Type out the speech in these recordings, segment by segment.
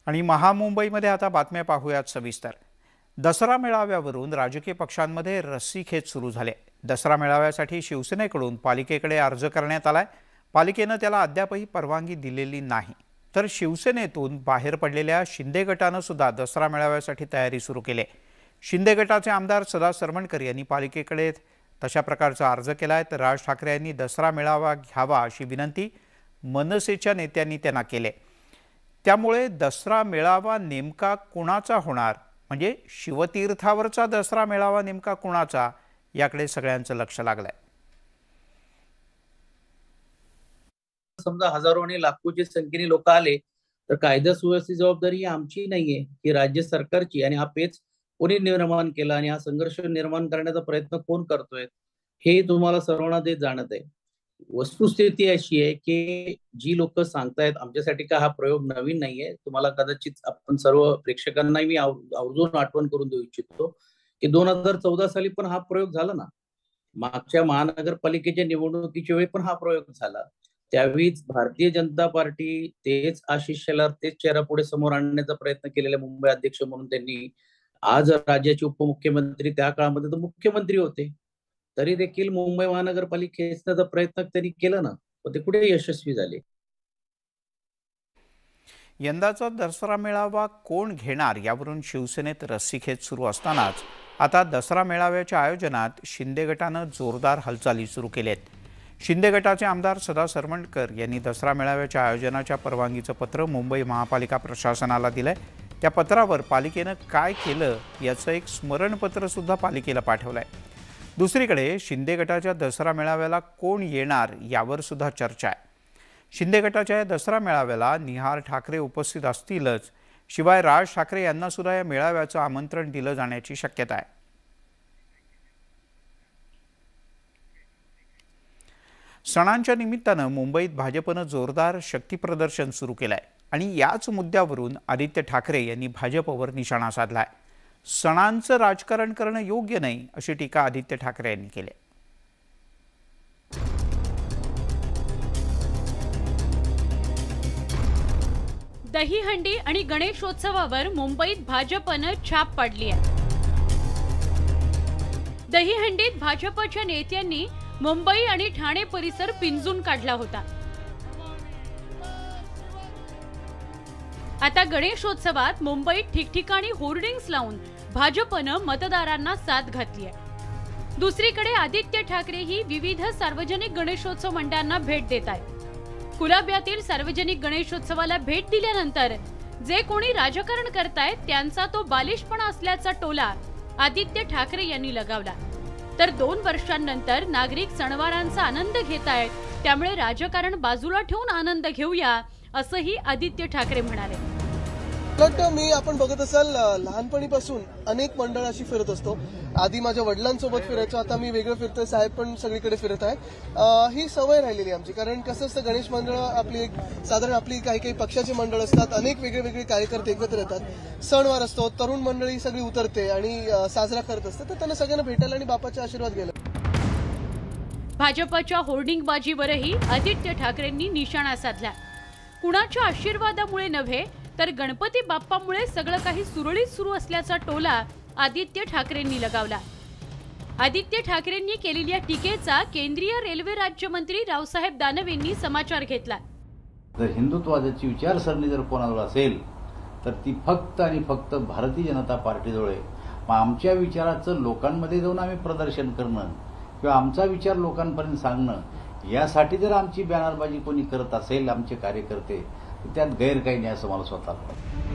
आणि महामुंबईमध्ये आता बातम्या पाहूयात सविस्तर। दसरा मेळाव्यावरून राजकीय पक्षांमध्ये रस्सीखेच सुरू झाले। दसरा मेळाव्यासाठी शिवसेनेकडून पालिकेकडे अर्ज करण्यात आलाय। पालिकेने त्याला अद्यापही परवानगी दिलेली नाही। तर शिवसेनेतून बाहेर पडलेल्या शिंदे गटाने सुद्धा दसरा मेळाव्यासाठी तयारी सुरू केली आहे। शिंदे गटाचे आमदार सदा सरवणकर यांनी पालिकेकडे तशा प्रकारचा अर्ज केलाय। तर राज ठाकरे यांनी दसरा मेळावा घ्यावा अशी विनंती मनसेच्या नेत्यांनी त्यांना केली। त्यामुळे दसरा मेळावा नेमका कोणाचा होणार, म्हणजे शिवतीर्थावरचा दसरा मेळावा नेमका कोणाचा, याकडे सगळ्यांचं लक्ष लागलंय। समजा हजारो आणि लाखोच्या संख्येने लोक आले तर कायदा सुव्यवस्थेची जबाबदारी आमची नाहीये, ही राज्य सरकारची। आणि हा पेच कोणी निर्माण केला आणि हा संघर्ष निर्माण करण्याचा प्रयत्न कोण करतोय हे तुम्हाला सर्वांना ते जाणत आहे। वस्तुस्थिती अशी आहे की जी लोक सांगतायत आमच्यासाठी का हा प्रयोग नवीन नाहीये, तुम्हाला कदाचित आपण सर्व प्रेक्षकांना मी आवर्जून आठवण करून देऊ इच्छितो की 2014 साली पण हा प्रयोग झाला ना। मागच्या महानगरपालिकेच्या निवडणुकीच्या वेळी पण हा प्रयोग झाला। त्यावेळीच भारतीय जनता पार्टी तेच आशिष शेलार तेच चेहरा पुढे समोर आणण्याचा प्रयत्न केलेला मुंबई अध्यक्ष म्हणून त्यांनी। आज राज्याचे उपमुख्यमंत्री त्या काळामध्ये तर मुख्यमंत्री होते, तरी देखील मुंबई महानगरपालिका खेचण्याचा प्रयत्न त्यांनी केला ना, पण ते कुठे यशस्वी झाले। यंदाचा दसरा मेळावा कोण घेणार यावरून शिवसेनेत रस्सीखेच सुरू असतानाच आता दसरा मेळाव्याच्या आयोजनात शिंदे गटाने जोरदार हालचाली सुरू केल्यात। शिंदे गटाचे आमदार सदा सरवणकर यांनी दसरा मेळाव्याच्या आयोजनाच्या परवानगीचं पत्र मुंबई महापालिका प्रशासनाला दिलंय। त्या पत्रावर पालिकेने काय केलं याचं एक स्मरणपत्र सुद्धा पालिकेला पाठवलंय। दुसरीकडे शिंदे गटाच्या दसरा मेळाव्याला कोण येणार यावर सुद्धा चर्चा आहे। शिंदे गटाच्या दसरा मेळाव्याला निहार ठाकरे उपस्थित असतीलच, शिवाय राज ठाकरे यांना सुद्धा या मेळाव्याचं आमंत्रण दिलं जाण्याची शक्यता आहे। सणांच्या निमित्तानं मुंबईत भाजपनं जोरदार शक्ती प्रदर्शन सुरू केलंय आणि याच मुद्द्यावरून आदित्य ठाकरे यांनी भाजपवर निशाणा साधलाय। सणांचं राजकारण करणं योग्य नाही अशी टीका आदित्य ठाकरे यांनी केली। दहीहंडी आणि गणेशोत्सवावर मुंबईत भाजपनं छाप पाडली आहे। दहीहंडीत भाजपच्या नेत्यांनी मुंबई आणि ठाणे परिसर पिंजून काढला होता। आता गणेशोत्सवात मुंबईत ठिकठिकाणी होर्डिंग्स लावून भाजपनं मतदारांना साथ घातली आहे। दुसरीकडे आदित्य ठाकरे ही विविध सार्वजनिक गणेशोत्सव मंडळांना भेट देत आहेत। कुलाब्यातील सार्वजनिक गणेशोत्सवाला भेट दिल्यानंतर जे कोणी राजकारण करतायत त्यांचा तो बालिशपणा असल्याचा टोला आदित्य ठाकरे यांनी लगावला। तर 2 वर्षांनंतर नागरिक सणवारांचा आनंद घेत आहेत, त्यामुळे राजकारण बाजूला ठेवून आनंद घेऊया असंही आदित्य ठाकरे म्हणाले। मी आपण बघत असाल लहानपणीपासून अनेक मंडळ अशी फिरत असतो। आधी माझ्या वडिलांसोबत फिरायचो, आता मी वेगळं फिरतोय, साहेब पण सगळीकडे फिरत आहे। ही सवय राहिलेली आमची, कारण कसं असतं गणेश मंडळ आपली एक साधारण आपली काही पक्षाचे मंडळ असतात, अनेक वेगळे कार्यकर्ते एकत्र येतात, सणवार असतो, तरुण मंडळी सगळी उतरते आणि साजरा करत असतात, तर त्यांना सगळ्यांना भेटायला आणि बापाचे आशीर्वाद घ्यायला। भाजपच्या होर्डिंगबाजीवरही आदित्य ठाकरेंनी निशाणा साधला। कुणाच्या आशीर्वादामुळे नव्हे तर गणपती बाप्पामुळे सगळं काही सुरळीत सुरू असल्याचा टोला आदित्य ठाकरेंनी लगावला। आदित्य ठाकरेंनी केलेल्या टीकेचा केंद्रीय रेल्वे राज्यमंत्री रावसाहेब दानवेंनी समाचार घेतला। जर हिंदुत्वाची विचारसरणी जर कोणाजवळ असेल तर ती फक्त आणि फक्त भारतीय जनता पार्टीजवळ आहे। मग आमच्या विचाराचं लोकांमध्ये जाऊन आम्ही प्रदर्शन करणं किंवा आमचा विचार लोकांपर्यंत सांगणं, यासाठी जर आमची बॅनरबाजी कोणी करत असेल आमचे कार्यकर्ते, त्यात गैर काही नाही असं मला स्वतःला।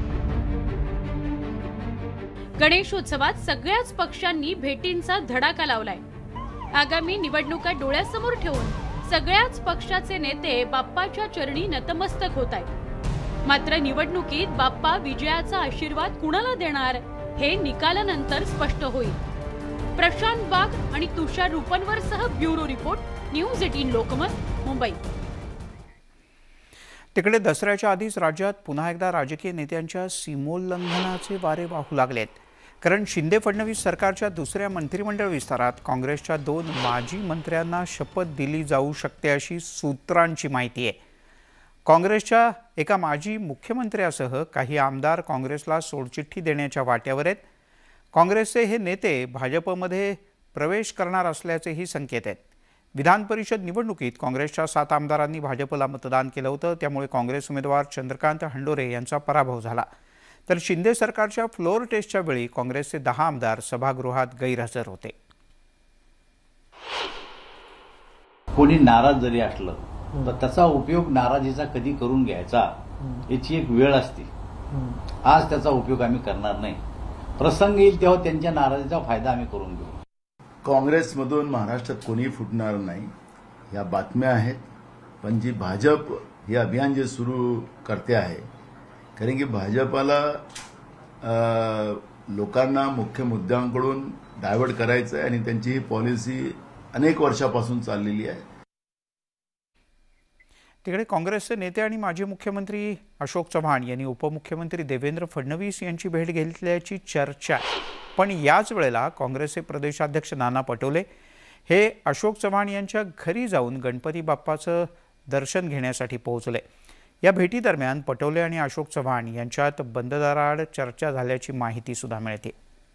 गणेशोत्सवात सगळ्याच पक्षांनी भेटींचा धडाका लावलाय। आगामी निवडणुका डोळ्यासमोर ठेवून सगळ्याच पक्षाचे नेते बाप्पाच्या चरणी नतमस्तक होत आहेत। मात्र निवडणुकीत बाप्पा विजयाचा आशीर्वाद कुणाला देणार हे निकालानंतर स्पष्ट होईल। प्रशांत वाघ आणि तुषार रुपनवरसह bureau report, news 18 Lokmat, Mumbai. तिकडे दसऱ्याच्या आधीच राज्यात पुन्हा एकदा राजकीय नेत्यांच्या सीमोल्लंघनाचे वारे वाहू लागलेत। कारण शिंदे फडणवीस सरकारच्या दुसऱ्या मंत्रिमंडळ विस्तारात काँग्रेसच्या 2 माजी मंत्र्यांना शपथ दिली जाऊ शकते अशी सूत्रांची माहिती आहे। काँग्रेसच्या एका माजी मुख्यमंत्र्यासह काही आमदार काँग्रेसला सोडचिठ्ठी देण्याच्या वाट्यावर आहेत. काँग्रेसचे हे नेते भाजपमध्ये प्रवेश करणार असल्याचेही संकेत आहेत. विधान परिषद निवडणुकीत काँग्रेसच्या 7 आमदारांनी भाजपला मतदान केलं होतं. त्यामुळे काँग्रेस उमेदवार चंद्रकांत हंडोरे यांचा पराभव झाला. तर शिंदे सरकारच्या फ्लोअर टेस्टच्या वेळी काँग्रेसचे 10 आमदार सभागृहात गैरहजर होते. कोणी नाराज जरी असलं तर त्याचा उपयोग नाराजीचा कधी करून घ्यायचा याची एक वेळ असते. आज त्याचा उपयोग आम्ही करणार नाही. प्रसंग येईल तेव्हा त्यांच्या नाराजीचा फायदा आम्ही करून घेऊ. काँग्रेसमधून महाराष्ट्रात कोणी फुटणार नाही या बातम्या आहेत. पण जी भाजप हे अभियान जे सुरू करते आहे, कारण की भाजपाला लोकांना मुख्य मुद्द्यांकडून डायव्हर्ट करायचं आहे आणि त्यांची ही पॉलिसी अनेक वर्षापासून चाललेली आहे. तिकडे काँग्रेसचे नेते आणि माजी मुख्यमंत्री अशोक चव्हाण यांनी उपमुख्यमंत्री देवेंद्र फडणवीस यांची भेट घेतल्याची चर्चा आहे. पण याच वेळेला काँग्रेसचे प्रदेशाध्यक्ष नाना पटोले हे अशोक चव्हाण यांच्या घरी जाऊन गणपती बाप्पाचं दर्शन घेण्यासाठी पोहोचले. या भेटीदरम्यान पटोले आणि अशोक चव्हाण यांच्यात बंद दाराआड चर्चा झाल्याची माहिती सुद्धा मिळते.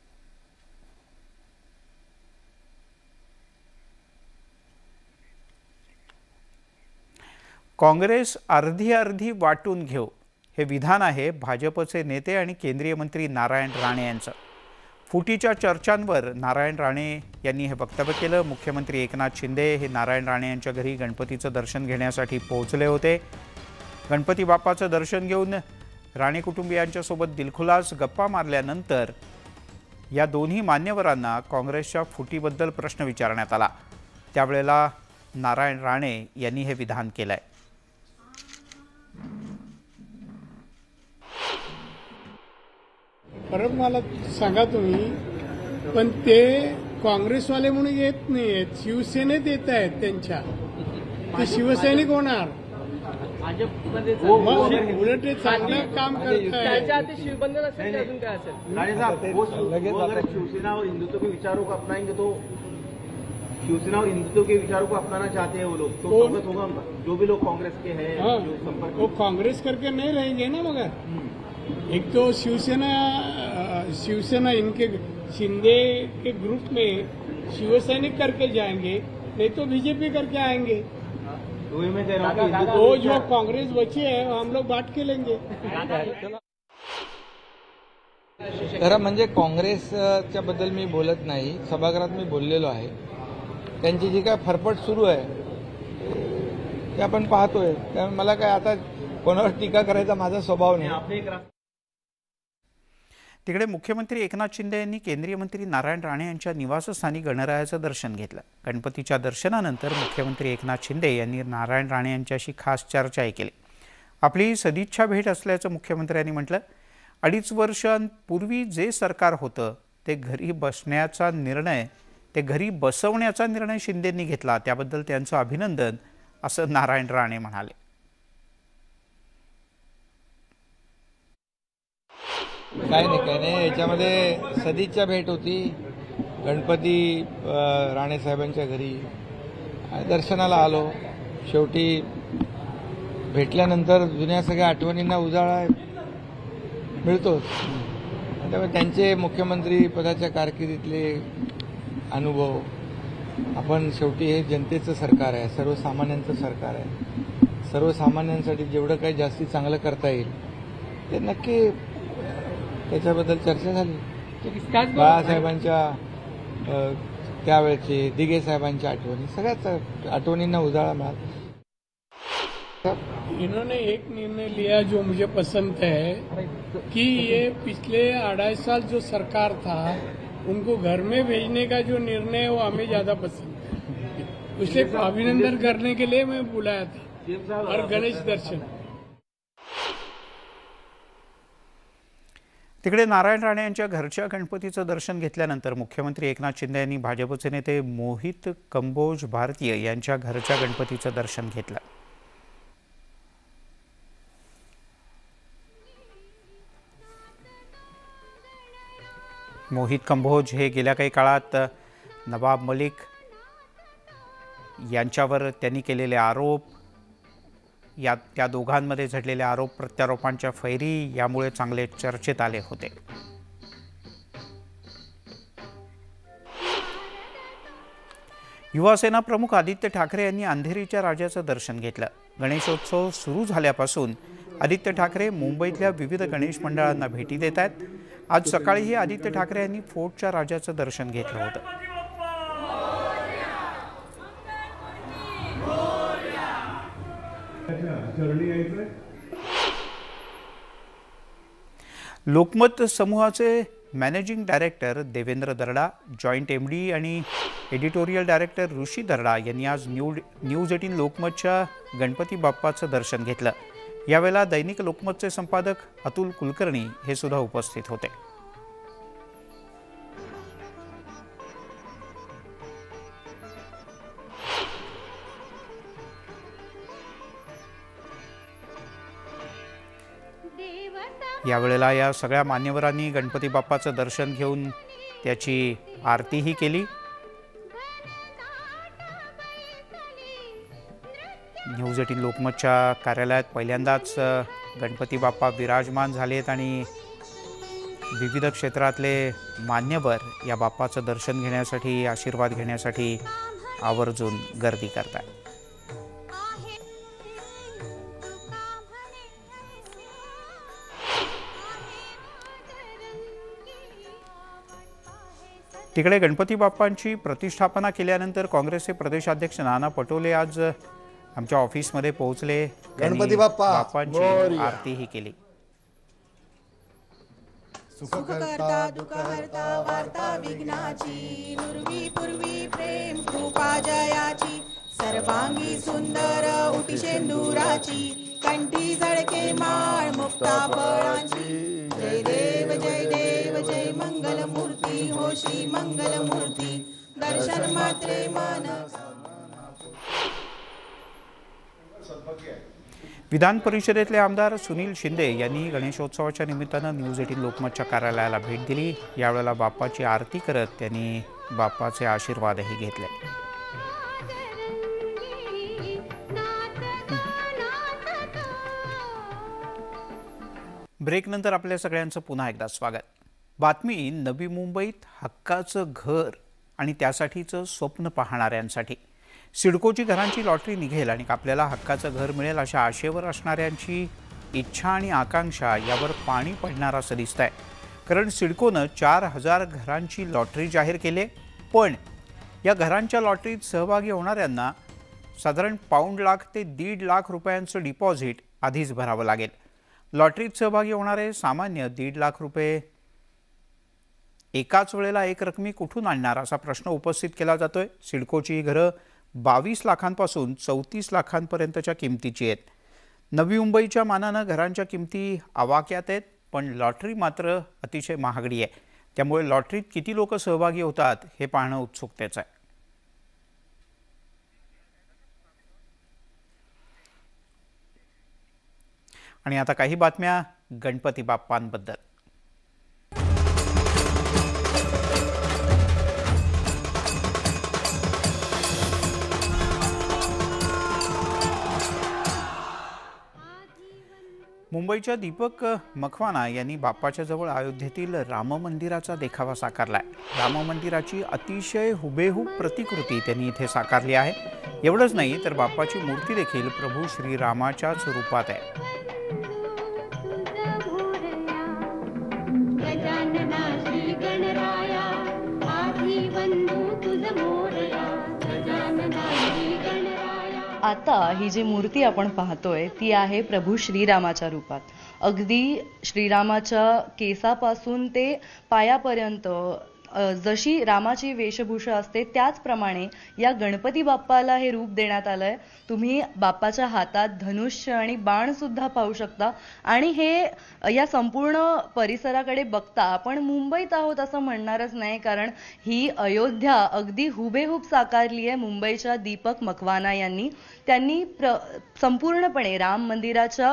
काँग्रेस अर्धी अर्धी वाटून घेऊ हे विधान आहे भाजपचे नेते आणि केंद्रीय मंत्री नारायण राणे यांचं. फुटीच्या चर्चांवर नारायण राणे यांनी हे वक्तव्य केलं. मुख्यमंत्री एकनाथ शिंदे हे नारायण राणे यांच्या घरी गणपतीचं दर्शन घेण्यासाठी पोहोचले होते. गणपती बाप्पाचं दर्शन घेऊन राणे कुटुंबियांच्यासोबत दिलखुलास गप्पा मारल्यानंतर या दोन्ही मान्यवरांना काँग्रेसच्या फुटीबद्दल प्रश्न विचारण्यात आला. त्यावेळेला नारायण राणे यांनी हे विधान केलंय. परत मला सांगा तुम्ही, पण ते काँग्रेसवाले म्हणून येत नाहीयेत, शिवसेनेत येत आहेत. त्यांच्या ते शिवसैनिक होणार. उलट ते चांगलं काम करतायत. शिवसेना और हिंदुत्व के विचारों को अपनाएंगे तो शिवसेना और हिंदुत्व के विचारों को अपनाना चाहते हैं वो लोग, तो स्वागत होगा उनका. जो भी लोग कांग्रेस के हैं, जो संपर्क वो कांग्रेस करके नहीं रहेंगे ना. मगर एक तो शिवसेना इनके शिंदे के ग्रुप में शिवसैनिक करके जाएंगे, नहीं तो बीजेपी करके आएंगे. तो जो कांग्रेस बची है हम लोग बांट के लेंगे. खरं म्हणजे काँग्रेसच्या बद्दल मी बोलत नाही. सभागृहात मी बोललेलो आहे. त्यांची जी काय फरफट सुरू आहे ते आपण पाहतोय. त्यामुळे मला काय आता कोणावर टीका करायचा माझा स्वभाव नाही. तिकडे मुख्यमंत्री एकनाथ शिंदे यांनी केंद्रीय मंत्री नारायण राणे यांच्या निवासस्थानी गणरायाचं दर्शन घेतलं. गणपतीच्या दर्शनानंतर मुख्यमंत्री एकनाथ शिंदे यांनी नारायण राणे यांच्याशी खास चर्चाही केली. आपली सदिच्छा भेट असल्याचं मुख्यमंत्र्यांनी म्हटलं. 2.5 वर्षांपूर्वी जे सरकार होतं ते घरी बसवण्याचा निर्णय शिंदेंनी घेतला, त्याबद्दल त्यांचं अभिनंदन, असं नारायण राणे म्हणाले. काही नाही. याच्यामध्ये सदिच्छा भेट होती. गणपती राणे साहेबांच्या घरी दर्शनाला आलो. शेवटी भेटल्यानंतर जुन्या सगळ्या आठवणींना उजाळा मिळतोच. त्यामुळे त्यांचे मुख्यमंत्री पदाच्या कारकिर्दीतले अनुभव, आपण शेवटी हे जनतेचं सरकार आहे, सर्वसामान्यांचं सरकार आहे. सर्वसामान्यांसाठी जेवढं काही जास्ती चांगलं करता येईल ते नक्की त्याच्याबद्दल चर्चा झाली. बाळासाहेबांच्या त्यावेळेचे, दिघे साहेबांच्या आठवणी, सगळ्याच आठवणींना उजाळा मिळाला. इन्होंने एक निर्णय लिया जो मुझे पसंद है कि ये पिछले 2.5 साल जो सरकार था उनको घर में भेजने का जो निर्णय है वो हमें ज्यादा पसंद है. उससे अभिनंदन करने के लिए मैं बुलाया था और गणेश दर्शन. तिकडे नारायण राणे यांच्या घरच्या गणपतीचं दर्शन घेतल्यानंतर मुख्यमंत्री एकनाथ शिंदे यांनी भाजपचे नेते मोहित कंबोज भारतीय यांच्या घरच्या गणपतीचं दर्शन घेतलं. मोहित कंबोज हे गेल्या काही काळात नवाब मलिक यांच्यावर त्यांनी केलेले आरोप, त्या दोघांमध्ये झडलेल्या आरोप प्रत्यारोपांच्या फैरी यामुळे चांगले चर्चेत आले होते. युवासेना प्रमुख आदित्य ठाकरे यांनी अंधेरीच्या राजाचं दर्शन घेतलं. गणेशोत्सव सुरू झाल्यापासून आदित्य ठाकरे मुंबईतल्या विविध गणेश मंडळांना भेटी देत आहेत. आज सकाळीही आदित्य ठाकरे यांनी फोर्टच्या राजाचं दर्शन घेतलं होतं. लोकमत समूहाचे managing director Devendra Darda, joint MD आणि एडिटोरियल डायरेक्टर ऋषी दर्डा यांनी आज न्यूज 18 लोकमतच्या गणपती बाप्पाचं दर्शन घेतलं. यावेळेला दैनिक लोकमतचे संपादक अतुल कुलकर्णी हे सुद्धा उपस्थित होते. यावेळेला या सगळ्या मान्यवरांनी गणपती बाप्पाचं दर्शन घेऊन त्याची आरतीही केली. न्यूज 18 लोकमतच्या कार्यालयात पहिल्यांदाच गणपती बाप्पा विराजमान झालेत आणि विविध क्षेत्रातले मान्यवर या बाप्पाचं दर्शन घेण्यासाठी, आशीर्वाद घेण्यासाठी आवर्जून गर्दी करतात. तिकडे गणपती बाप्पांची प्रतिष्ठापना केल्यानंतर काँग्रेसचे प्रदेशाध्यक्ष नाना पटोले आज आमच्या ऑफिसमध्ये पोहोचले. गणपती बाप्पांची आरतीही केली. सुखकर्ता दुःखहर्ता वार्ता विघ्नाची, नुर्वी पूर्वी प्रेम कृपा जयाची, सर्वांगी सुंदर उटिशेंदुराची, कंठी झळके माळ मुक्ता फळांची. जय देव जय देव जय मंगल मूर्ती, हो श्री मंगल मूर्ती, दर्शन मात्रे मन. विधान परिषदेतले आमदार सुनील शिंदे यांनी गणेशोत्सवाच्या निमित्तानं न्यूज 18 लोकमतच्या कार्यालयाला भेट दिली. यावेळेला बाप्पाची आरती करत त्यांनी बाप्पाचे आशीर्वादही घेतले. ब्रेकनंतर आपल्या सगळ्यांचं पुन्हा एकदा स्वागत. बातमी नवी मुंबईत हक्काचं घर आणि त्यासाठीचं स्वप्न पाहणाऱ्यांसाठी. सिडकोची घरांची लॉटरी निघेल आणि आपल्याला हक्काचं घर मिळेल अशा आशेवर असणाऱ्यांची इच्छा आणि आकांक्षा यावर पाणी पडणार असं दिसत आहे. कारण सिडकोनं 4000 घरांची लॉटरी जाहीर केली, पण या घरांच्या लॉटरीत सहभागी होणाऱ्यांना साधारण पाऊण लाख ते 1.5 लाख रुपयांचं डिपॉझिट आधीच भरावं लागेल. लॉटरीत सहभागी होणारे सामान्य 1.5 लाख रुपये एकाच वेळेला एक रकमी कुठून आणणार असा प्रश्न उपस्थित केला जातोय. सिडकोची घरं 22 लाखांपासून 34 लाखांपर्यंतच्या किमतीची आहेत. नवी मुंबईच्या मानानं घरांच्या किमती आवाक्यात आहेत, पण लॉटरी मात्र अतिशय महागडी आहे. त्यामुळे लॉटरीत किती लोक सहभागी होतात हे पाहणं उत्सुकतेचं आहे. आणि आता काही बातम्या गणपती बाप्पांबद्दल. मुंबईच्या दीपक मखवाना यांनी बाप्पाच्या जवळ अयोध्येतील राम मंदिराचा देखावा साकारलाय. राम मंदिराची अतिशय हुबेहूब प्रतिकृती त्यांनी इथे साकारली आहे. एवढंच नाही तर बाप्पाची मूर्ती देखील प्रभू श्रीरामाच्याच रूपात आहे. आता ही जी मूर्ती आपण पाहतोय ती आहे प्रभू श्रीरामाच्या रूपात. अगदी श्रीरामाच्या केसापासून ते पायापर्यंत जशी रामाची वेशभूषा असते त्याचप्रमाणे या गणपती बाप्पाला हे रूप देण्यात आलंय. तुम्ही बाप्पाच्या हातात धनुष्य आणि बाण सुद्धा पाहू शकता. आणि हे या संपूर्ण परिसराकडे बघता आपण मुंबईत आहोत असं म्हणणारच नाही, कारण ही अयोध्या अगदी हुबेहूब साकारली आहे मुंबईच्या दीपक मखवाना यांनी. त्यांनी संपूर्णपणे राम मंदिराच्या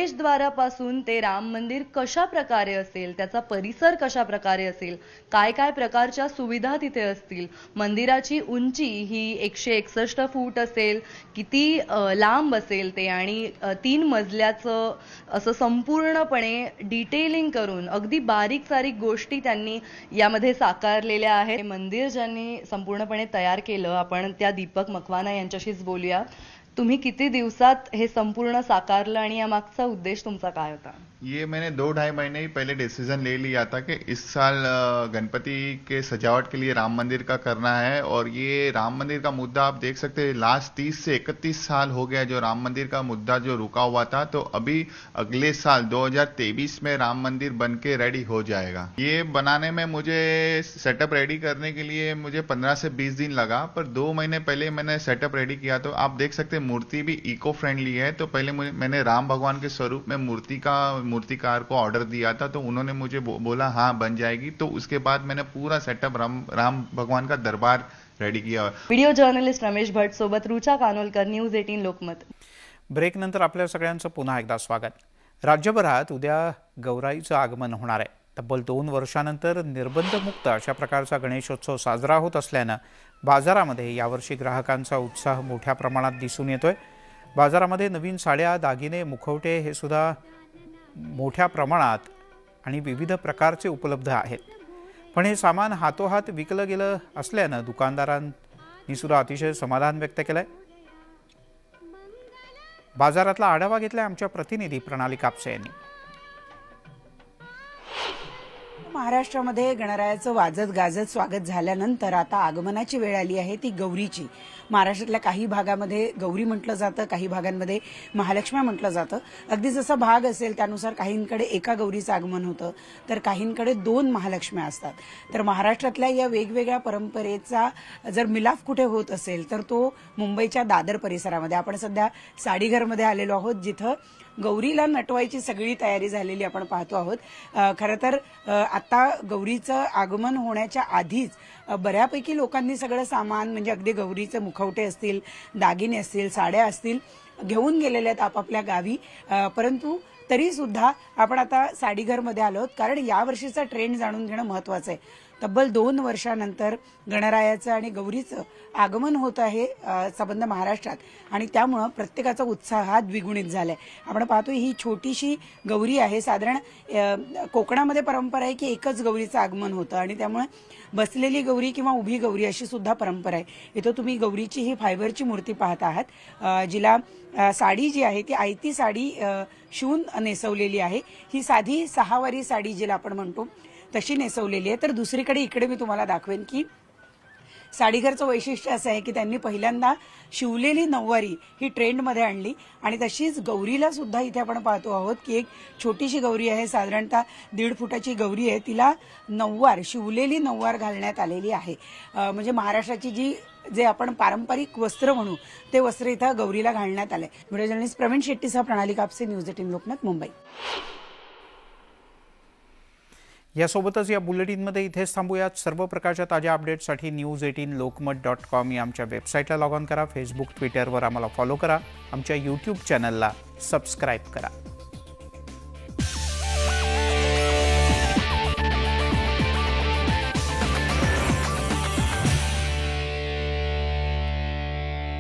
प्रवेशद्वारापासून ते राम मंदिर कशा प्रकारे असेल, त्याचा परिसर कशा प्रकारे असेल, काय काय प्रकारच्या सुविधा तिथे असतील, मंदिराची उंची ही 161 फूट असेल, किती लांब असेल ते, आणि 3 मजल्याचं असं संपूर्णपणे डिटेलिंग करून अगदी बारीक सारीक गोष्टी त्यांनी यामध्ये साकारलेल्या आहेत. मंदिर ज्यांनी संपूर्णपणे तयार केलं, आपण त्या दीपक मकवाना यांच्याशीच बोलूया. तुम्ही किती दिवसात हे संपूर्ण साकारलं आणि या मागचा उद्देश तुमचा काय होता? ये मैंने 2-2.5 महीने ही पहले डिसीजन ले लिया था कि इस साल गणपति के सजावट के लिए राम मंदिर का करना है। और ये राम मंदिर का मुद्दा आप देख सकते हैं, लास्ट 30 से 31 साल हो गया जो राम मंदिर का मुद्दा जो रुका हुआ था। तो अभी अगले साल 2023 में राम मंदिर बन के रेडी हो जाएगा। ये बनाने में मुझे सेटअप रेडी करने के लिए मुझे 15 से 20 दिन लगा, पर 2 महीने पहले मैंने सेटअप रेडी किया। तो आप देख सकते हैं मूर्ति भी इको फ्रेंडली है। तो पहले मैंने राम भगवान के स्वरूप में मूर्तिकार को ऑर्डर दिया था, तो उन्होंने मुझे बोला हाँ बन जाएगी। तो उसके बाद मैंने पूरा सेटअप राम भगवान का दरबार रेडी किया। व्हिडिओ जर्नलिस्ट रमेश भट्ट सोबत रुचा कानोलकर, न्यूज 18 लोकमत। ब्रेक नंतर आपल्या सगळ्यांचं पुन्हा एकदा स्वागत। राज्यभरात उद्या गौराईचं आगमन होणार आहे। तब्बल 2 वर्षानंतर निर्बंधमुक्त अशा प्रकारचा गणेशोत्सव साजरा होत असल्यानं बाजारामध्ये यावर्षी ग्राहकांचा उत्साह मोठ्या प्रमाणात दिसून येतोय। बाजारामध्ये नवीन साड्या, दागिने, मुखवटे हे सुद्धा मोठ्या प्रमाणात आणि विविध प्रकारचे उपलब्ध आहेत। पण हे सामान हातोहात विकलं गेलं असल्यानं दुकानदारांनी सुद्धा अतिशय समाधान व्यक्त केलंय। बाजारातला आढावा घेतलाय आमच्या प्रतिनिधी प्रणाली कापसे यांनी। महाराष्ट्रामध्ये गणरायाचं वाजत गाजत स्वागत झाल्यानंतर आता आगमनाची वेळ आली आहे ती गौरीची। महाराष्ट्रातल्या काही भागामध्ये गौरी म्हटलं जातं, काही भागांमध्ये महालक्ष्मी म्हटलं जातं। अगदी जसा भाग असेल त्यानुसार काहींकडे एका गौरीचं आगमन होतं, तर काहींकडे 2 महालक्ष्म्या असतात। तर महाराष्ट्रातल्या या वेगवेगळ्या परंपरेचा जर मिलाफ कुठे होत असेल तर तो मुंबईच्या दादर परिसरामध्ये। आपण सध्या साडीघरमध्ये आलेलो आहोत, जिथं गौरीला नटवायची सगळी तयारी झालेली आपण पाहतो आहोत। खरं तर आता गौरीचं आगमन होण्याच्या आधीच बऱ्यापैकी लोकांनी सगळं सामान म्हणजे अगदी गौरीचे मुखवटे असतील, दागिने असतील, साड्या असतील घेऊन गेलेले आहेत आपापल्या गावी। परंतु तरी सुद्धा आपण आता साडीघरमध्ये आलो आहोत, कारण यावर्षीचा ट्रेंड जाणून घेणं महत्त्वाचं आहे। तब्बल 2 वर्षानंतर गणरायाचं आणि गौरीचं आगमन होत आहे संबंध महाराष्ट्रात, आणि त्यामुळं प्रत्येकाचा उत्साह हा द्विगुणित झालाय। आपण पाहतोय ही छोटीशी गौरी आहे। साधारण कोकणामध्ये परंपरा आहे की एकच गौरीचं आगमन होतं, आणि त्यामुळे बसलेली गौरी किंवा उभी गौरी अशी सुद्धा परंपरा आहे। इथं तुम्ही गौरीची ही फायबरची मूर्ती पाहत आहात, जिला साडी जी आहे ती आयती साडी शिवून नेसवलेली आहे। ही साधी 6 वारी साडी जिला आपण म्हणतो तशी नेसवलेली आहे। तर दुसरीकडे इकडे मी तुम्हाला दाखवेन की साडीघरचं वैशिष्ट्य असं आहे की त्यांनी पहिल्यांदा शिवलेली नऊवारी ही ट्रेंडमध्ये आणली, आणि तशीच गौरीला सुद्धा इथे आपण पाहतो आहोत की एक छोटीशी गौरी आहे, साधारणतः 1.5 फुटाची गौरी आहे, तिला नऊवार शिवलेली नऊवार घालण्यात आलेली आहे। म्हणजे महाराष्ट्राची जे आपण पारंपरिक वस्त्र म्हणू ते वस्त्र इथं गौरीला घालण्यात आलंय। व्हिडिओ जर्नलिस्ट प्रवीण शेट्टीसह प्रणाली कापसे, न्यूज 18 लोकमत, मुंबई। यासोबतच या बुलेटिनमध्ये इथेच थांबूयात। सर्व प्रकारच्या ताज्या अपडेट्ससाठी news18lokmat.com या आमच्या वेबसाईटला लॉग ऑन करा। फेसबुक, ट्विटरवर आम्हाला फॉलो करा। आमच्या YouTube चॅनलला सबस्क्राईब करा।